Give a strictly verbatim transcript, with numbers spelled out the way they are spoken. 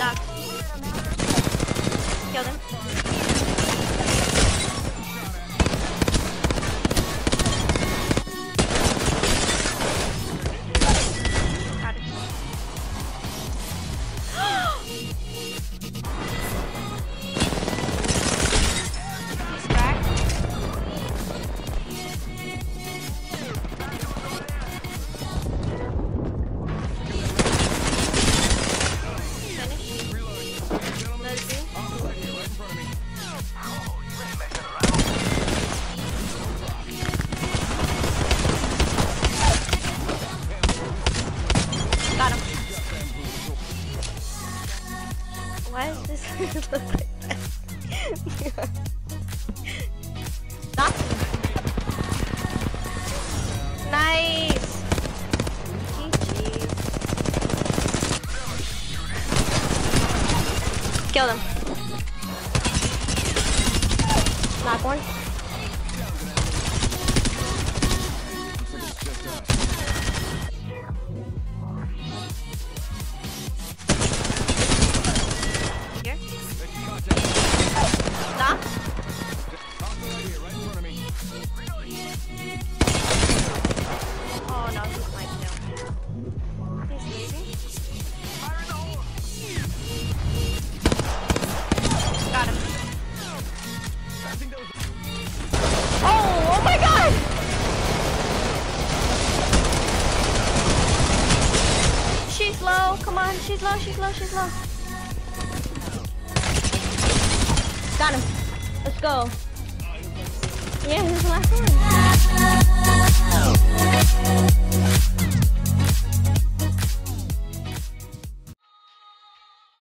Knock. Killed him. Got it. He's cracked. Got him. Why does this look like that? Stop. Nice. G G. Killed him. Knock one. Here. Stop. Oh no, he's my kill. He's leaving. Got him. Oh, oh my god! She's low. Come on, she's low, she's low, she's low. Got him. Let's go. Yeah, here's the last one.